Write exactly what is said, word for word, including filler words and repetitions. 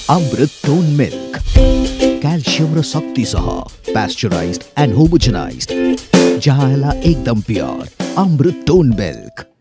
अमृत टोन milk calcium र शक्तिसह पॅस्चराइज्ड and होमोजनाइज्ड, ज्याला एकदम प्युअर अमृत टोन मिल्क।